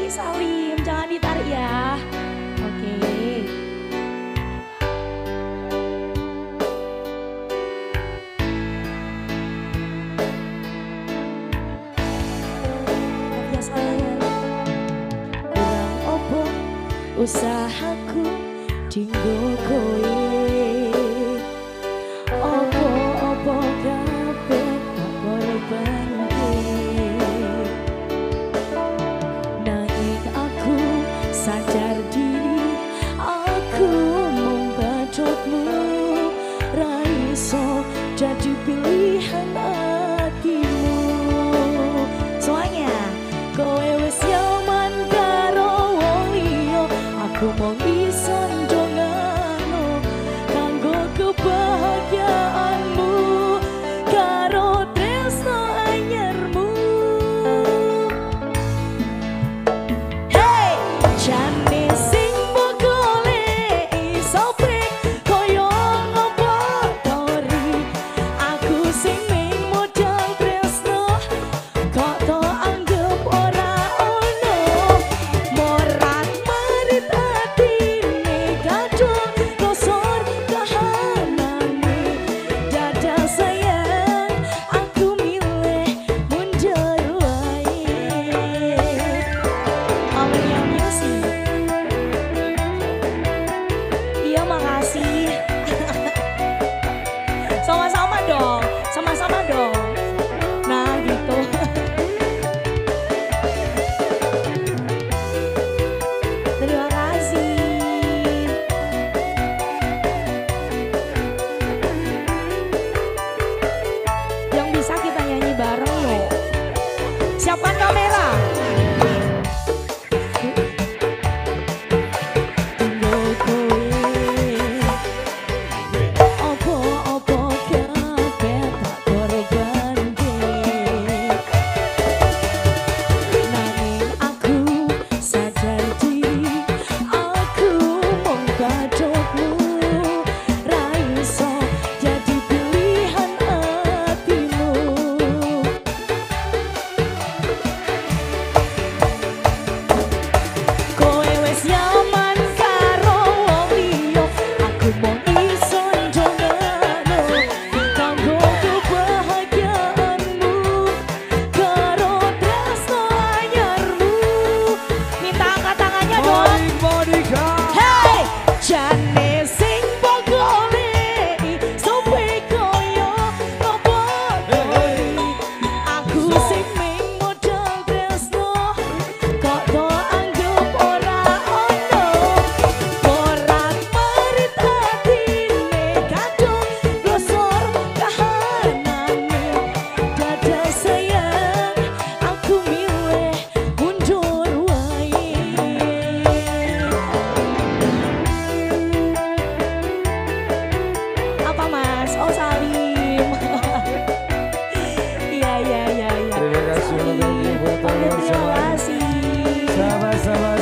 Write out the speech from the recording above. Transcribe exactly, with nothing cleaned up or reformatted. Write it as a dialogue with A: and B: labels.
A: Salim, jangan ditarik ya. Oke. Ya sayang, kurang opo usahaku dinggo kowe. Opo-opo kabeh tak korbanke. Nanging aku sadar diri, aku mung bacotmu, ra iso jadi pilihan hatimu. Soalnya kowe wis nyaman karo wong liya, aku mung iso ndongakno kanggo kebahagiaanmu karo tresno anyarmu. Hey, jane sing mbok goleki sopre koyo ngopo tori, aku sing ming modal tresno kok to anggap ora ono. Morat marit atine kadung losor kahanane, dada sayang aku milih mundur wae. Amelia Music. Iya makasih. Sama-sama dong, sama-sama dong. Nah gitu. Terima kasih. Yang bisa kita nyanyi bareng loh. Siapkan kamera. Tinggal kowe, opo-opo kabeh tak korbanke. Nanging aku sadar diri, aku mung bacotmu, ra iso jadi pilihan hatimu. Kowe wis nyaman karo wong liya, aku mung iso ndongakno kanggo kebahagiaanmu karo tresno anyarmu. Minta angkat tangannya dong.
B: Monica.
A: Hey, jane sing mbok goleki sope koyo ngopo tori, aku sing ming modal tresno kok to anggap ora ono. Morat marit atine kadung losor kahanane, dada sayang aku milih mundur wae. Apa mas? Oh Salim. Iya iya iya iya.
B: Terima kasih
A: Salim.
B: banyak buat
A: Oke,
B: teman-teman
A: terima
B: semua.
A: kasih.
B: Sama-sama